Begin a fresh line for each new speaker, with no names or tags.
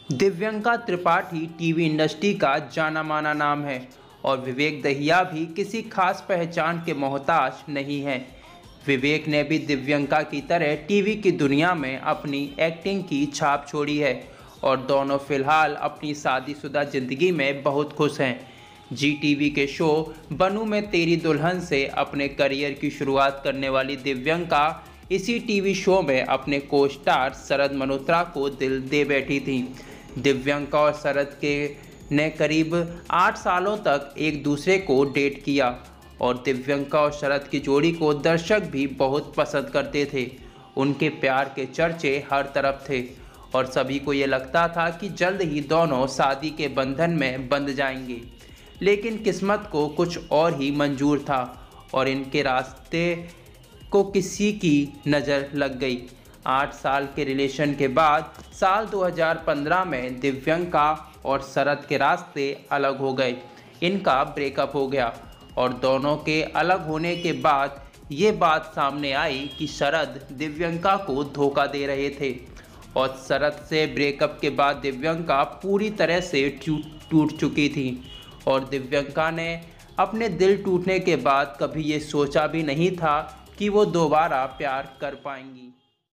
Divyanka Tripathi TV industry का जाना माना नाम है और विवेक दहिया भी किसी खास पहचान के मोहताज नहीं है। विवेक ने भी दिव्यंका की तरह टीवी की दुनिया में अपनी एक्टिंग की छाप छोड़ी है और दोनों फिलहाल अपनी शादीशुदा जिंदगी में बहुत खुश हैं। जी टीवी के शो बनूं मैं तेरी दुल्हन से अपने करियर की शुरुआत करने वाली दिव्यंका इसी टीवी शो में अपने को स्टार शरद मल्होत्रा को दिल दे बैठी थी। दिव्यंका और शरद के ने करीब 8 सालों तक एक दूसरे को डेट किया और दिव्यंका और शरद की जोड़ी को दर्शक भी बहुत पसंद करते थे। उनके प्यार के चर्चे हर तरफ थे और सभी को ये लगता था कि जल्द ही दोनों शादी के बंधन में बंध जाएंगे। लेकिन किस्मत को कुछ और ही मंजूर था और इनके रास्ते को किसी की नज़र लग गई। 8 साल के रिलेशन के बाद साल 2015 में दिव्यंका और शरद के रास्ते अलग हो गए। इनका ब्रेकअप हो गया और दोनों के अलग होने के बाद ये बात सामने आई कि शरद दिव्यंका को धोखा दे रहे थे और शरद से ब्रेकअप के बाद दिव्यंका पूरी तरह से टूट चुकी थी और दिव्यंका ने अपने दिल टूटने के बाद कभी ये सोचा भी नहीं था कि वो दोबारा प्यार कर पाएंगी।